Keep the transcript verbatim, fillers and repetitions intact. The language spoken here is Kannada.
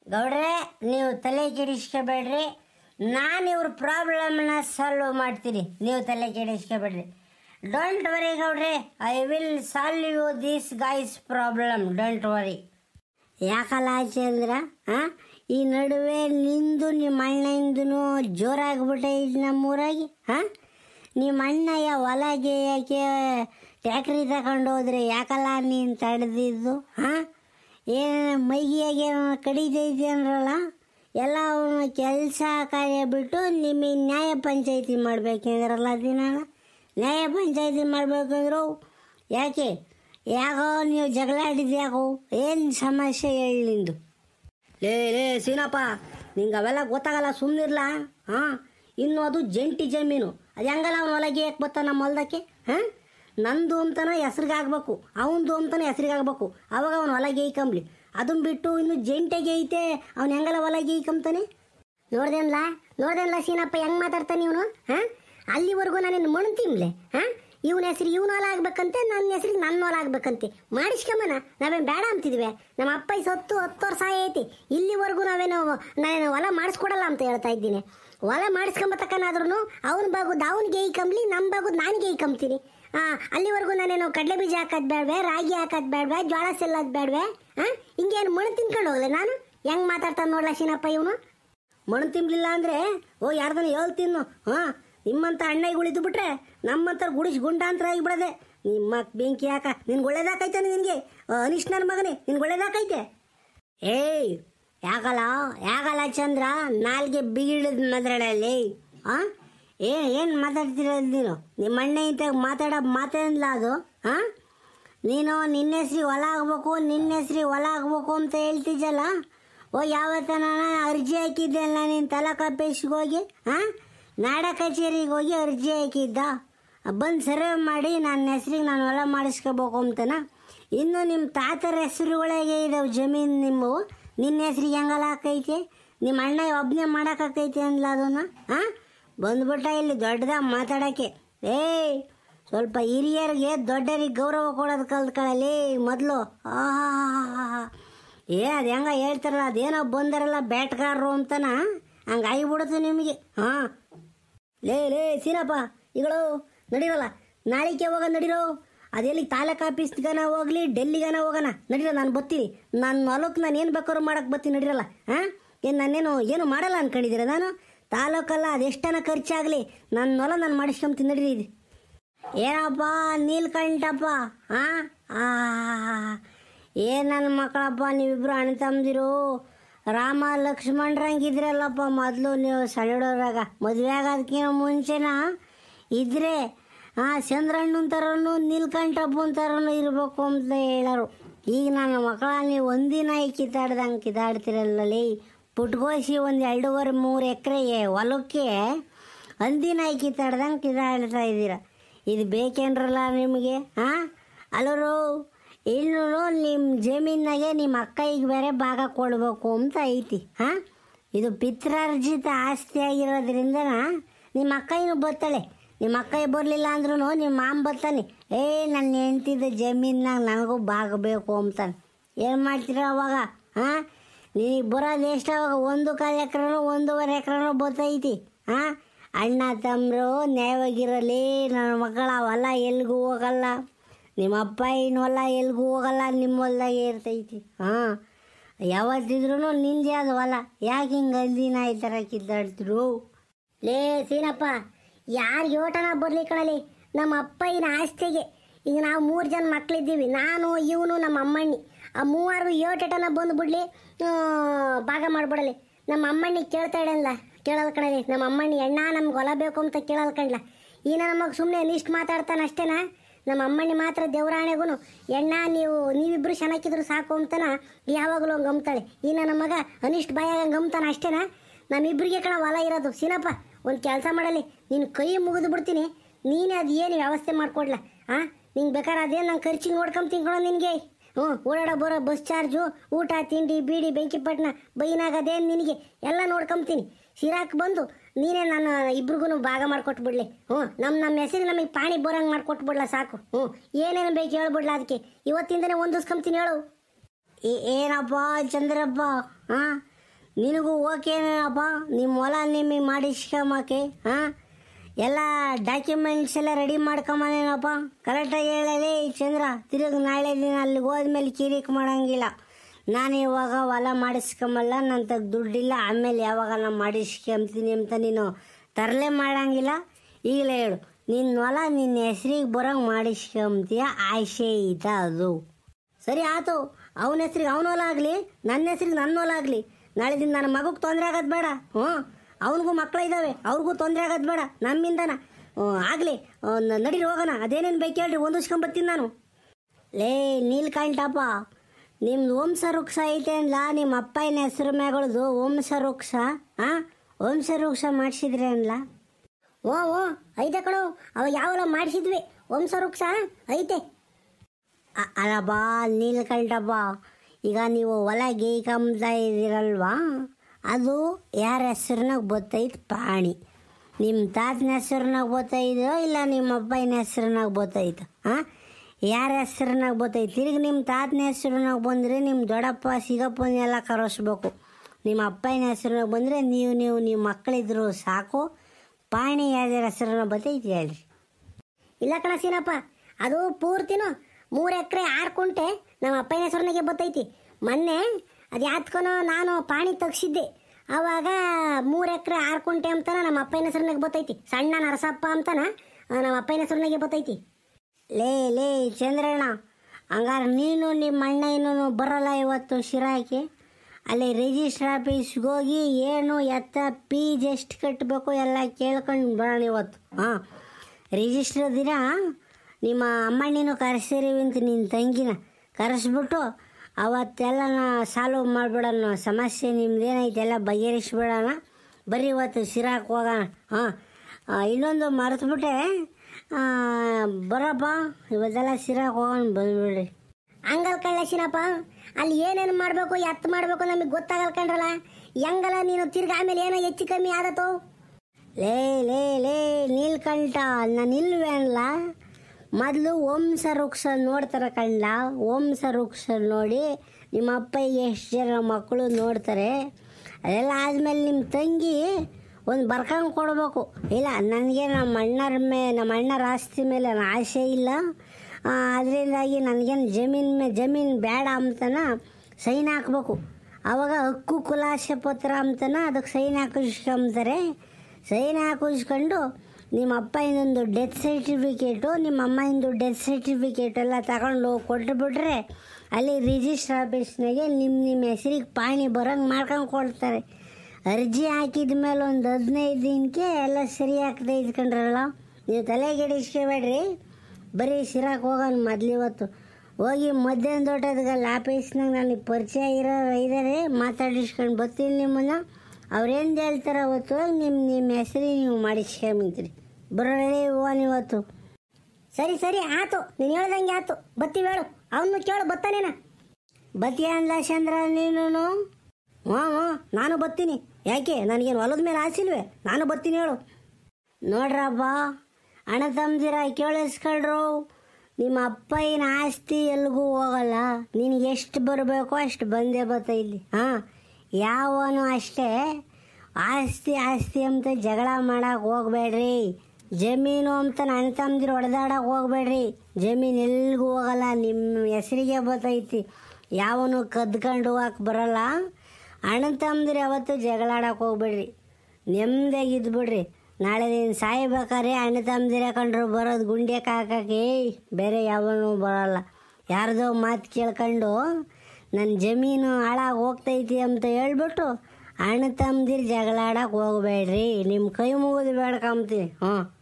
ಗೌಡ್ರೆ, ನೀವು ತಲೆ ಕೆಡಿಸ್ಕೋಬೇಡ್ರಿ. ನಾನು ಇವ್ರ ಪ್ರಾಬ್ಲಮ್ನ ಸಾಲ್ವ್ ಮಾಡ್ತೀನಿ, ನೀವು ತಲೆ ಕೆಡಿಸ್ಕೋಬೇಡ್ರಿ. ಡೋಂಟ್ ವರಿ ಗೌಡ್ರೆ, I will solve you this guys problem, don't worry. ಯಾಕಲ್ಲ ಆಚೆ ಅಂದ್ರ ಹಾಂ ಈ ನಡುವೆ ನಿಂದು ನಿಮ್ಮ ಅಣ್ಣಂದು ಜೋರಾಗ್ಬಿಟ್ಟೈತಿ ನಮ್ಮೂರಾಗಿ. ಹಾಂ ನಿಮ್ಮ ಅಣ್ಣಯ್ಯ ಹೊಲಗೆ ಯಾಕೆ ಟ್ಯಾಕ್ರಿ ತಗೊಂಡು ಹೋದ್ರೆ ಯಾಕಲ್ಲ ನೀನು ತಡೆದಿದ್ದು? ಹಾಂ ಏನು ಮೈಗಿಯಾಗೆ ಕಡಿತೈತಿ ಅಂದ್ರಲ್ಲ, ಎಲ್ಲ ಅವನು ಕೆಲಸ ಕಾರ್ಯ ಬಿಟ್ಟು ನಿಮಗೆ ನ್ಯಾಯ ಪಂಚಾಯಿತಿ ಮಾಡ್ಬೇಕಂದ್ರಲ್ಲ ದಿನ ನ್ಯಾಯ ಪಂಚಾಯಿತಿ ಮಾಡ್ಬೇಕಂದ್ರು ಯಾಕೆ ಯಾಕೋ ನೀವು ಜಗಳ ಆಡಿದ್ಯಾಕೋ? ಏನು ಸಮಸ್ಯೆ ಹೇಳಿ ನಿಂದು? ಲೇ ಲೇ ಸೀನಪ್ಪ, ನಿಂಗೆ ಅವೆಲ್ಲ ಗೊತ್ತಾಗಲ್ಲ, ಸುಮ್ಮನಿರ್ಲ. ಹಾಂ ಇನ್ನು ಅದು ಜಂಟಿ ಜಮೀನು, ಅದು ಹೆಂಗಲ್ಲ ಅವನ ಹೊಲಗೆ ಯಾಕೆ ಬರ್ತಾನೆ ನಮ್ಮ ಹೊಲದಕ್ಕೆ? ಹಾಂ ನಂದು ಅಂತಾನೆ ಹೆಸ್ರಿಗೆ ಆಗ್ಬೇಕು, ಅವನದು ಅಂತಾನೆ ಹೆಸ್ರಿಗೆ ಆಗ್ಬೇಕು, ಅವಾಗ ಅವನ ಹೊಲಗೆ ಐಕಂಬ್ಲಿ. ಅದನ್ನ ಬಿಟ್ಟು ಇನ್ನು ಜಂಟಿಗೆ ಐತೆ ಅವ್ನು ಹೆಂಗಲ್ಲ ಹೊಲಗೆ ಐಕಂತಾನೆ? ನೋಡ್ದೇನ್ಲ ನೋಡ್ದೇನ್ಲ ಸೀನಪ್ಪ ಹೆಂಗೆ ಮಾತಾಡ್ತಾನೆ ಇವನು? ಹಾಂ ಅಲ್ಲಿವರೆಗೂ ನಾನೇನು ಮಣ್ತೀನ್ಲೆ? ಹಾಂ ಇವನ ಹೆಸ್ರಿಗೆ ಇವನ ಹೊಲ ಆಗ್ಬೇಕಂತೆ, ನನ್ನ ಹೆಸ್ರಿಗೆ ನನ್ನ ಹೊಲ ಆಗ್ಬೇಕಂತೆ. ಮಾಡಿಸ್ಕೊಂಬನ, ನಾವೇನು ಬೇಡ ಅಂತಿದ್ವಿ? ನಮ್ಮ ಅಪ್ಪ ಸತ್ತು ಹತ್ತು ವರ್ಷ ಐತಿ, ಇಲ್ಲಿವರೆಗೂ ನಾವೇನು ನಾನೇನು ಹೊಲ ಮಾಡಿಸ್ಕೊಡಲ್ಲ ಅಂತ ಹೇಳ್ತಾ ಇದ್ದೀನಿ. ಹೊಲ ಮಾಡಿಸ್ಕೊಂಬತಕ್ಕನಾದ್ರೂ ಅವನ ಬಾಗುದು ಅವನಿಗೆ ಐಕಂಬ್ಲಿ, ನಮ್ಮ ಬಾಗುದು ನಾನಿಗೆ ಐಕಂಬ್ತೀನಿ. ಹಾಂ ಅಲ್ಲಿವರೆಗೂ ನಾನೇನು ಕಡಲೆ ಬೀಜ ಹಾಕೋದು ಬೇಡವೆ, ರಾಗಿ ಹಾಕೋದು ಬೇಡವೆ, ಜೋಳ ಸೆಲ್ಲೋದು ಬೇಡವೆ? ಹಾಂ ಹಿಂಗೇನು ಮಣ್ಣು ತಿನ್ಕೊಂಡು ಹೋಗ್ಲೆ ನಾನು? ಹೆಂಗೆ ಮಾತಾಡ್ತಾನೆ ನೋಡ್ಲ ಸೀನಪ್ಪ ಇವನು. ಮಣ್ಣು ತಿನ್ಲಿಲ್ಲ ಅಂದರೆ ಓ ಯಾರ್ದನ ಹೇಳ್ತಿನ್ನು. ಹಾಂ ನಿಮ್ಮಂಥ ಅಣ್ಣಗಳು ಬಿಟ್ರೆ ನಮ್ಮಂಥ ಗುಡಿಸಿ ಗುಂಡಾಂತರ ಆಗಿಬಿಡದೆ. ನಿಮ್ಮ ಬೆಂಕಿ ಯಾಕ ನಿನ್ಗೆ ಒಳ್ಳೇದಾಕೈತೆ? ನಿನಗೆ ಅನಿಷ್ಟ ನನ್ನ ಮಗನೇ, ನಿನ್ಗೆ ಒಳ್ಳೇದಾಕೈತೆ? ಏಯ್ ಯಾಕಲ್ಲ ಯಾಕಲ್ಲ ಚಂದ್ರ, ನಾಲ್ಗೆ ಬಿಗಿಡಿದ ಮಾತಾಡಲ್ಲಿ. ಹಾಂ ಏ ಏನು ಮಾತಾಡ್ತಿರೋದು ನೀನು? ನಿಮ್ಮ ಅಣ್ಣ ಇಂತ ಮಾತಾಡೋ ಮಾತೇನಿಲ್ಲ ಅದು. ಹಾಂ ನೀನು ನಿನ್ನ ಹೆಸ್ರಿಗೆ ಹೊಲ ಆಗ್ಬೇಕು, ನಿನ್ನ ಹೆಸ್ರಿಗೆ ಹೊಲ ಆಗ್ಬೇಕು ಅಂತ ಹೇಳ್ತಿದ್ದಲ್ಲ. ಓ ಯಾವತ್ತ ನಾನು ಅರ್ಜಿ ಹಾಕಿದ್ದೆ ಅಲ್ಲ ನೀನು ತಾಲೂಕು ಆಫೀಸ್ಗೆ ಹೋಗಿ? ಹಾಂ ನಾಡ ಕಚೇರಿಗೆ ಹೋಗಿ ಅರ್ಜಿ ಹಾಕಿದ್ದ, ಬಂದು ಸರ್ವೆ ಮಾಡಿ ನನ್ನ ಹೆಸ್ರಿಗೆ ನಾನು ಹೊಲ ಮಾಡಿಸ್ಕೋಬೇಕು ಅಂತನ. ಇನ್ನು ನಿಮ್ಮ ತಾತರ ಹೆಸ್ರುಗಳಿಗೆ ಇದಾವೆ ಜಮೀನು ನಿಮ್ಮವು, ನಿನ್ನ ಹೆಸ್ರಿಗೆ ಹೆಂಗಲ್ಲ ಹಾಕೈತೆ? ನಿಮ್ಮ ಅಣ್ಣ ಒಬ್ಬನೇ ಮಾಡೋಕ್ಕಾಕೈತೆ ಅಂದ್ಲ ಅದನ್ನು? ಹಾಂ ಬಂದ್ಬಿಟ್ಟ ಇಲ್ಲಿ ದೊಡ್ಡದಾಗ ಮಾತಾಡೋಕ್ಕೆ. ಏಯ್ ಸ್ವಲ್ಪ ಹಿರಿಯರಿಗೆ ದೊಡ್ಡರಿಗೆ ಗೌರವ ಕೊಡೋದು ಕಲ್ತ್ಕೊಳ್ಳಲಿ ಮೊದಲು. ಆಹಾ ಏ ಅದು ಹೆಂಗ ಹೇಳ್ತಾರಲ್ಲ, ಅದೇನೋ ಬಂದಾರಲ್ಲ ಬೇಟಗಾರರು ಅಂತನ, ಹಂಗೆ ಆಗಿಬಿಡುತ್ತೆ ನಿಮಗೆ. ಹಾಂ ಲೇ ಲೇ ಸೀನಪ್ಪ ಈಗಳು ನಡೀರಲ್ಲ, ನಾಳಿಕೆ ಹೋಗ ನಡೀರೋ. ಅದೆಲ್ಲಿ ತಾಲೂಕು ಆಫೀಸ್ಗನ ಹೋಗ್ಲಿ ಡೆಲ್ಲಿಗನ ಹೋಗೋಣ ನಡೀರ, ನಾನು ಬರ್ತೀನಿ. ನನ್ನ ಹೊಲಕ್ಕೆ ನಾನು ಏನು ಬೇಕಾದ್ರು ಮಾಡೋಕ್ಕೆ ಬರ್ತೀನಿ ನಡೀರಲ್ಲ. ಹಾಂ ಏನು ನಾನೇನು ಏನು ಮಾಡಲ್ಲ ಅನ್ಕೊಂಡಿದ್ದೀರ? ನಾನು ತಾಲೂಕಲ್ಲ ಅದೆಷ್ಟನ ಖರ್ಚಾಗಲಿ ನನ್ನ ಹೊಲ ನಾನು ಮಾಡಿಸ್ಕೊಂತೀನಿ ನಡೀರಿ. ಏನಪ್ಪ ನೀಲ್ಕಂಠಪ್ಪ, ಹಾಂ ಆ ಏನು ನನ್ನ ಮಕ್ಕಳಪ್ಪ ನೀವಿಬ್ರು ಅಣ್ಣ ತಮ್ಮದಿರು, ರಾಮ ಲಕ್ಷ್ಮಣರಂಗಿದ್ರಲ್ಲಪ್ಪ ಮೊದಲು ನೀವು ಸಳಿಡೋರಾಗ. ಮದುವೆ ಆಗೋದಕ್ಕಿಂತ ಮುಂಚೆನ ಇದ್ರೆ ಹಾಂ ಚಂದ್ರಣ್ಣನ ಥರನು ನೀಲ್ಕಂಠಪ್ಪನ ಥರನು ಇರಬೇಕು ಅಂತ ಹೇಳೋರು. ಈಗ ನನ್ನ ಮಕ್ಕಳ ನೀವು ಒಂದಿನ ಕಿತ್ತಾಡ್ದಂಗೆ ಕಿತ್ತಾಡ್ತಿರಲ್ಲಲ್ಲಿ, ಪುಟ್ಕೋಸಿ ಒಂದು ಎರಡೂವರೆ ಮೂರು ಎಕರೆ ಹೊಲಕ್ಕೆ ಒಂದಿನ ಕಿತ್ತಾಡ್ದಂಗೆ ಕಿತ್ತಾಡ್ತಾ ಇದ್ದೀರ. ಇದು ಬೇಕೇನ್ರಲ್ಲ ನಿಮಗೆ? ಹಾಂ ಅಲ್ಲರು ಇನ್ನು ನಿಮ್ಮ ಜಮೀನಾಗೆ ನಿಮ್ಮ ಅಕ್ಕಯ್ಯಗೆ ಬೇರೆ ಭಾಗ ಕೊಡಬೇಕು ಅಂತ ಐತಿ. ಹಾಂ ಇದು ಪಿತ್ರಾರ್ಜಿತ ಆಸ್ತಿ ಆಗಿರೋದ್ರಿಂದ ನಿಮ್ಮ ಅಕ್ಕಯ್ಯನೂ ಬರ್ತಾಳೆ. ನಿಮ್ಮ ಅಕ್ಕಯ್ಯ ಬರಲಿಲ್ಲ ಅಂದ್ರೂ ನಿಮ್ಮ ಮಾಮ ಬರ್ತಾನೆ, ಏ ನನ್ನ ಹೆಂಡ್ತಿದ್ದ ಜಮೀನಾಗ ನನಗೂ ಭಾಗ ಬೇಕು ಅಂತಾನೆ. ಏನು ಮಾಡ್ತೀರ ಅವಾಗ? ಹಾಂ ನೀನು ಬರೋದು ಎಷ್ಟು ಅವಾಗ? ಒಂದು ಕಾಲು ಎಕರೆನೋ ಒಂದೂವರೆ ಎಕರೆನೋ ಬರ್ತೈತಿ. ಹಾಂ ಅಣ್ಣ ತಮ್ಮರು ನ್ಯಾಯವಾಗಿರಲಿ, ನನ್ನ ಮಕ್ಕಳ ಹೊಲ ಎಲ್ಗೂ ಹೋಗಲ್ಲ, ನಿಮ್ಮ ಅಪ್ಪ ಏನು ಹೊಲ ಎಲ್ಗೂ ಹೋಗಲ್ಲ, ನಿಮ್ಮ ಹೊಲ್ದಾಗೆ ಇರ್ತೈತಿ. ಹಾಂ ಯಾವತ್ತಿದ್ರೂ ನಿಂದೆ ಅದು ಹೊಲ, ಯಾಕೆ ಹಿಂಗೆ ಅಲ್ಲಿನ ಈ ಥರ ಕಿದ್ದಾಡ್ತಿರು? ಲೇ ಸೀನಪ್ಪ, ಯಾರು ಯೋಟನ ಬರಲಿ ಕಣಲಿ ನಮ್ಮ ಅಪ್ಪಯ್ಯನ ಆಸ್ತಿಗೆ. ಈಗ ನಾವು ಮೂರು ಜನ ಮಕ್ಕಳಿದ್ದೀವಿ, ನಾನು ಇವನು ನಮ್ಮ ಅಮ್ಮಣ್ಣಿ. ಆ ಮೂವರು ಯೋಟನ ಬಂದುಬಿಡ್ಲಿ ಭಾಗ ಮಾಡಿಬಿಡಲಿ. ನಮ್ಮ ಅಮ್ಮಣ್ಣಿ ಕೇಳ್ತಾಳಲ್ಲ, ಕೇಳಲ್ಲ ಕಣಲಿ. ನಮ್ಮ ಅಮ್ಮಣ್ಣಿ ಅಣ್ಣ ನಮ್ಗೆ ಹೊಲ ಬೇಕು ಅಂತ ಕೇಳಲ್ಲ ಕಣ್ಲ. ಈ ನನ್ನ ಮಗ ಸುಮ್ಮನೆ ನಿಷ್ಟ್ ಮಾತಾಡ್ತಾನೆ ಅಷ್ಟೇನಾ? ನಮ್ಮ ಅಮ್ಮಣ್ಣಿ ಮಾತ್ರ ದೇವರಾಣೆಗೂ ಎಣ್ಣ ನೀವು ನೀವಿಬ್ಬರು ಚೆನ್ನಾಗಿದ್ರು ಸಾಕು ಅಂತನ ಯಾವಾಗಲೂ ಹಂಗೆ ಗಮ್ತಾಳೆ. ಈ ನನ್ನ ಮಗ ಅನಿಷ್ಟ ಬಾಯಾಗ ಗಮ್ತಾನೆ ಅಷ್ಟೇನಾ? ನಮ್ಮಿಬ್ಬರಿಗೆ ಕಣ ಹೊಲ ಇರೋದು. ಸೀನಪ್ಪ ಒಂದು ಕೆಲಸ ಮಾಡಲಿ, ನೀನು ಕೈ ಮುಗಿದು ಬಿಡ್ತೀನಿ, ನೀನೇ ಅದು ಏನು ವ್ಯವಸ್ಥೆ ಮಾಡಿಕೊಡ್ಲ. ಹಾಂ ನಿಂಗೆ ಬೇಕಾದ್ರೆ ಅದೇನು ನಂಗೆ ಖರ್ಚಿಗೆ ನೋಡ್ಕೊಂತೀನಿ ಕಣೋ ನಿನಗೆ. ಹ್ಞೂ ಓಡಾಡೋ ಬರೋ ಬಸ್ ಚಾರ್ಜು, ಊಟ ತಿಂಡಿ ಬೀಡಿ ಬೆಂಕಿಪಟ್ಟಣ ಬೈನಾಗದೇನು ನಿನಗೆ ಎಲ್ಲ ನೋಡ್ಕೊಂತೀನಿ. ಸಿರಾಕ್ ಬಂದು ನೀನೇ ನಾನು ಇಬ್ರಿಗೂ ಭಾಗ ಮಾಡಿಕೊಟ್ಬಿಡ್ಲಿ. ಹ್ಞೂ ನಮ್ಮ ನಮ್ಮ ಹೆಸರು ನಮಗೆ ಪಾಣಿ ಬೋರಂಗೆ ಮಾಡಿಕೊಟ್ಬಿಡ್ಲ ಸಾಕು. ಹ್ಞೂ ಏನೇನು ಬೇಕು ಹೇಳ್ಬಿಡ್ಲ, ಅದಕ್ಕೆ ಇವತ್ತಿಂದನೇ ಹೊಂದಿಸ್ಕೊಂತೀನಿ ಹೇಳು. ಏನಪ್ಪ ಚಂದ್ರಪ್ಪ, ಹಾಂ ನಿನಗೂ ಓಕೆನೇನಪ್ಪ ನಿಮ್ಮ ಹೊಲ ನಿಮಗೆ ಮಾಡಿಸ್ಕೊಂಬಕ್ಕೆ ಹಾಂ ಎಲ್ಲ ಡಾಕ್ಯುಮೆಂಟ್ಸ್ ಎಲ್ಲ ರೆಡಿ ಮಾಡ್ಕೊಂಬನೇನಪ್ಪ ಕರೆಕ್ಟಾಗಿ ಹೇಳಲೇ ಚಂದ್ರ. ತಿರುಗಿ ನಾಳೆ ದಿನ ಅಲ್ಲಿಗೆ ಹೋದ್ಮೇಲೆ ಕಿರಿಕ್ ಮಾಡೋಂಗಿಲ್ಲ. ನಾನು ಇವಾಗ ಹೊಲ ಮಾಡಿಸ್ಕೊಂಬಲ್ಲ, ನನ್ನ ತಗ ದುಡ್ಡಿಲ್ಲ, ಆಮೇಲೆ ಯಾವಾಗ ನಾನು ಮಾಡಿಸ್ಕೊಂತೀನಿ ಅಂತ ನೀನು ತರಲೆ ಮಾಡೋಂಗಿಲ್ಲ. ಈಗಲೇ ಹೇಳು, ನಿನ್ನ ಹೊಲ ನಿನ್ನ ಹೆಸ್ರಿಗೆ ಬರೋಂಗೆ ಮಾಡಿಸ್ಕೊಂತೀಯ ಆಸೆ ಇದ್ದ ಅದು. ಸರಿ ಆಯ್ತು, ಅವನ ಹೆಸ್ರಿಗೆ ಅವನ ಹೊಲ ಆಗಲಿ, ನನ್ನ ಹೆಸ್ರಿಗೆ ನನ್ನ ಹೊಲ ಆಗಲಿ. ನಾಳೆ ದಿನ ನನ್ನ ಮಗುಗೆ ತೊಂದರೆ ಆಗೋದು ಬೇಡ. ಹ್ಞೂ ಅವನಿಗೂ ಮಕ್ಕಳು ಇದ್ದಾವೆ, ಅವ್ರಿಗೂ ತೊಂದರೆ ಆಗೋದು ಬೇಡ ನಮ್ಮಿಂದನ. ಆಗಲಿ ನಡೀರಿ ಹೋಗೋಣ, ಅದೇನೇನು ಬೇಕು ಹೇಳ್ರಿ ಹೊಂದಿಸ್ಕೊಂಬತ್ತೀನಿ ನಾನು. ಲೇ ನೀಲ್ಕಂಠಪ್ಪ, ನಿಮ್ದು ವಂಶ ವೃಕ್ಷ ಐತೆ ಅನ್ಲ, ನಿಮ್ಮ ಅಪ್ಪನ ಹೆಸರು ಮ್ಯಾಗಳದು ವಂಶ ವೃಕ್ಷ. ಹಾಂ ವಂಶ ವೃಕ್ಷ ಮಾಡಿಸಿದ್ರಿ ಅನ್ಲ? ಓ ಓ ಐತೆ ಕಣೋ, ಅವಾಗ ಯಾವೆಲ್ಲ ಮಾಡಿಸಿದ್ವಿ ವಂಶ ವೃಕ್ಷ ಐತೆ. ಅಲ್ಲ ಬಾ ನೀಲ್ಕಂಠಪ್ಪ, ಈಗ ನೀವು ಹೊಲ ಗೇಯ್ಕೊಂಬ್ತಾ ಇದ್ದೀರಲ್ವಾ, ಅದು ಯಾರ ಹೆಸ್ರನಾಗ ಬತ್ತೈತೆ ಪ್ರಾಣಿ? ನಿಮ್ಮ ತಾತನ ಹೆಸ್ರನಾಗ ಬತ್ತೈದೋ ಇಲ್ಲ ನಿಮ್ಮ ಅಪ್ಪನ ಹೆಸ್ರನಾಗ ಬತ್ತೈತೆ? ಹಾಂ ಯಾರ ಹೆಸ್ರನಾಗ ಬತ್ತೈತೆ? ತಿರುಗಿ ನಿಮ್ಮ ತಾತನ ಹೆಸ್ರನಾಗ ಬಂದರೆ ನಿಮ್ಮ ದೊಡ್ಡಪ್ಪ ಸಿಗಪ್ಪನೆಲ್ಲ ಕರೆಸ್ಬೇಕು. ನಿಮ್ಮ ಅಪ್ಪನ ಹೆಸ್ರನಾಗ ಬಂದರೆ ನೀವು ನೀವು ನಿಮ್ಮ ಮಕ್ಕಳಿದ್ರು ಸಾಕು. ಪಾಣಿ ಯಾವ್ದಾರ ಹೆಸ್ರನ್ನ ಬತ್ತೈತಿ ಹೇಳ್ರಿ. ಇಲ್ಲ ಕಣ ಸೀನಪ್ಪ, ಅದು ಪೂರ್ತಿನೂ ಮೂರು ಎಕರೆ ಆರು ಕುಂಟೆ ನಮ್ಮ ಅಪ್ಪನ ಹೆಸ್ರನಾಗೆ ಬತ್ತೈತಿ. ಮೊನ್ನೆ ಅದು ಯಾತ್ಕೊನೋ ನಾನು ಪಾಣಿ ತೆಗ್ಸಿದ್ದೆ, ಆವಾಗ ಮೂರು ಎಕರೆ ಆರು ಕುಂಟೆ ಅಂತಾನ ನಮ್ಮ ಅಪ್ಪನ ಹೆಸ್ರನಾಗೆ ಬತ್ತೈತಿ. ಸಣ್ಣ ನರಸಪ್ಪ ಅಂತಾನ ನಮ್ಮ ಅಪ್ಪನ ಹೆಸ್ರನಾಗೆ ಬತ್ತೈತಿ. ಲೇ ಲೇ ಚಂದ್ರಣ್ಣ, ಹಂಗಾರೆ ನೀನು ನಿಮ್ಮ ಅಣ್ಣ ಇನ್ನೂ ಬರೋಲ್ಲ ಇವತ್ತು ಶಿರಾಕ್ಕೆ? ಅಲ್ಲಿ ರಿಜಿಸ್ಟ್ರ್ ಆಫೀಸ್ಗೆ ಹೋಗಿ ಏನು ಎತ್ತ ಫೀಸ್ ಎಷ್ಟು ಕಟ್ಟಬೇಕು ಎಲ್ಲ ಕೇಳ್ಕೊಂಡು ಬರೋಣ ಇವತ್ತು. ಹಾಂ ರಿಜಿಸ್ಟ್ರ್ ದಿನ ನಿಮ್ಮ ಅಮ್ಮಣ್ಣಿನೂ ಕರೆಸಿರಿವಂತ ನಿನ್ನ ತಂಗಿನ ಕರೆಸ್ಬಿಟ್ಟು ಅವತ್ತೆಲ್ಲ ಸಾಲ್ವ್ ಮಾಡಿಬಿಡೋಣ. ಸಮಸ್ಯೆ ನಿಮ್ದೇನೈತೆ ಎಲ್ಲ ಬಗೆಹರಿಸ್ಬಿಡೋಣ. ಬರ್ರಿ ಇವತ್ತು ಶಿರಾಕ್ಕೆ ಹೋಗೋಣ. ಹಾಂ ಇನ್ನೊಂದು ಮರೆತುಬಿಟ್ಟೆ, ಬರಪ್ಪ ಇವತ್ತೆಲ್ಲ ಶಿರಾಕ್ಕೆ ಹೋಗೋಣ ಬಂದ್ಬಿಡ್ರಿ. ಹಂಗಲ್ ಕಳ್ಳಸಿನಪ್ಪ, ಅಲ್ಲಿ ಏನೇನು ಮಾಡಬೇಕು ಎತ್ತು ಮಾಡಬೇಕು ನಮಗೆ ಗೊತ್ತಾಗಲ್ ಕಂಡ್ರಲ್ಲ. ಹೆಂಗಲ್ಲ ನೀನು ತಿರ್ಗಿ ಆಮೇಲೆ ಏನೋ ಹೆಚ್ಚು ಕಮ್ಮಿ ಆಗತ್ತೋ? ಲೇ ಲೇ ಲೇ ನೀಲ್ಕಂಠ, ನಾನು ಇಲ್ವೇ ಅನ್ಲ? ಮೊದಲು ವಂಶ ವೃಕ್ಷ ನೋಡ್ತಾರೆ ಕಂಡ. ವಂಶ ವೃಕ್ಷ ನೋಡಿ ನಿಮ್ಮ ಅಪ್ಪಗೆ ಎಷ್ಟು ಜನ ಮಕ್ಕಳು ನೋಡ್ತಾರೆ. ಅದೆಲ್ಲ ಆದಮೇಲೆ ನಿಮ್ಮ ತಂಗಿ ಒಂದು ಬರ್ಕಂಗೆ ಕೊಡಬೇಕು. ಇಲ್ಲ ನನಗೆ ನಮ್ಮ ಅಣ್ಣರ ಮೇ ನಮ್ಮ ಅಣ್ಣರ ಆಸ್ತಿ ಮೇಲೆ ಆಸೆ ಇಲ್ಲ, ಅದರಿಂದಾಗಿ ನನಗೇನು ಜಮೀನು ಮೇ ಜಮೀನು ಬೇಡ ಅಂತನ ಸೈನ್ ಹಾಕ್ಬೇಕು. ಆವಾಗ ಹಕ್ಕು ಖುಲಾಸೆ ಪತ್ರ ಅಂತನ ಅದಕ್ಕೆ ಸೈನ್ ಹಾಕಿಸ್ಕೊಂತಾರೆ. ಸೈನ್ ಹಾಕಿಸ್ಕೊಂಡು ನಿಮ್ಮ ಅಪ್ಪ ಇನ್ನೊಂದು ಡೆತ್ ಸರ್ಟಿಫಿಕೇಟು ನಿಮ್ಮ ಅಮ್ಮಂದು ಡೆತ್ ಸರ್ಟಿಫಿಕೇಟ್ ಎಲ್ಲ ತಗೊಂಡು ಹೋಗಿ ಕೊಟ್ಟುಬಿಟ್ರೆ ಅಲ್ಲಿ ರಿಜಿಸ್ಟ್ರ್ ಆಫೀಸ್ನಾಗೆ ನಿಮ್ಮ ನಿಮ್ಮ ಹೆಸ್ರಿಗೆ ಪಾಣಿ ಬರೋಂಗೆ ಮಾಡ್ಕೊಂಡು ಕೊಡ್ತಾರೆ. ಅರ್ಜಿ ಹಾಕಿದ ಮೇಲೆ ಒಂದು ಹದಿನೈದು ದಿನಕ್ಕೆ ಎಲ್ಲ ಸರಿ ಆಗ್ತಾ ಇದ್ಕೊಂಡ್ರಲ್ಲ. ನೀವು ತಲೆಗೆಡಿಸ್ಕೋಬೇಡ್ರಿ, ಬರೀ ಶಿರಾಕ್ಕೆ ಹೋಗೋಣ ಮೊದಲು ಇವತ್ತು. ಹೋಗಿ ಮಧ್ಯಾಹ್ನ ದೊಡ್ಡದಲ್ಲ ಆಫೀಸ್ನಾಗ ನನಗೆ ಪರಿಚಯ ಇರೋ ಇದ್ದಾರೆ, ಮಾತಾಡಿಸ್ಕೊಂಡು ಬರ್ತೀನಿ ನಿಮ್ಮನ್ನು. ಅವ್ರೇನು ಹೇಳ್ತಾರೆ ಅವತ್ತು ನಿಮ್ಮ ನಿಮ್ಮ ಹೆಸರಿಗೆ ನೀವು ಮಾಡಿಸ್ಕೊಂಬಿಂತೀರಿ. ಬರೋದೇ ಹೋಗೋಣ ಇವತ್ತು. ಸರಿ ಸರಿ ಆಯ್ತು, ನೀನು ಹೇಳ್ದಂಗೆ ಆಯ್ತು, ಬತ್ತೀವಿ ಹೇಳು. ಅವನು ಕೇಳು ಬತ್ತಾನೇನ? ಬತ್ತೀಯ ಅಂದ ಚಂದ್ರ ನೀನು? ಹ್ಞೂ ಹ್ಞೂ ನಾನು ಬರ್ತೀನಿ. ಯಾಕೆ ನನಗೇನು ಹೊಲದ ಮೇಲೆ ಆಸಿಲ್ವೇ? ನಾನು ಬರ್ತೀನಿ ಹೇಳು. ನೋಡ್ರಪ್ಪ ಅಣ್ಣ ತಮ್ಮದಿರ ಕೇಳಿಸ್ಕೊಳ್ರು, ನಿಮ್ಮ ಅಪ್ಪನ ಆಸ್ತಿ ಎಲ್ಗೂ ಹೋಗಲ್ಲ. ನಿನಗೆ ಎಷ್ಟು ಬರಬೇಕೋ ಅಷ್ಟು ಬಂದೇ ಬತ್ತ ಇಲ್ಲಿ. ಹಾಂ ಯಾವನು ಅಷ್ಟೇ ಆಸ್ತಿ ಆಸ್ತಿ ಅಂತ ಜಗಳ ಮಾಡಕ್ಕೆ ಹೋಗ್ಬೇಡ್ರಿ. ಜಮೀನು ಅಂತ ಅಣ್ಣ ತಮ್ಮದಿರು ಹೊಡೆದಾಡಕ್ಕೆ ಹೋಗ್ಬೇಡ್ರಿ. ಜಮೀನು ಎಲ್ಗೂ ಹೋಗಲ್ಲ, ನಿಮ್ಮ ಹೆಸರಿಗೆ ಬತ್ತೈತಿ. ಯಾವನು ಕದ್ಕೊಂಡು ಹೋಗಕ್ಕೆ ಬರಲ್ಲ. ಅಣ್ಣ ತಮ್ಮದಿರು ಯಾವತ್ತು ಜಗಳಾಡಕ್ಕೆ ಹೋಗ್ಬೇಡ್ರಿ, ನೆಮ್ಮದಿಯಾಗಿದ್ದು ಬಿಡ್ರಿ. ನಾಳೆ ನೀನು ಸಾಯ್ಬೇಕಾರೆ ಅಣ್ಣ ತಮ್ಮದಿರ ಕಂಡ್ರು ಬರೋದು ಗುಂಡ್ಯಕ್ಕೆ ಹಾಕಕ್ಕೆ, ಬೇರೆ ಯಾವನು ಬರೋಲ್ಲ. ಯಾರ್ದೋ ಮಾತು ಕೇಳ್ಕೊಂಡು ನನ್ನ ಜಮೀನು ಹಾಳಾಗಿ ಹೋಗ್ತೈತಿ ಅಂತ ಹೇಳ್ಬಿಟ್ಟು ಅಣ್ಣ ತಮ್ಮದಿರು ಜಗಳಾಡಕ್ಕೆ ಹೋಗ್ಬೇಡ್ರಿ. ನಿಮ್ಮ ಕೈ ಮುಗಿದು ಬೇಡ್ಕೊಂಬ್ತೀನಿ. ಹ್ಞೂ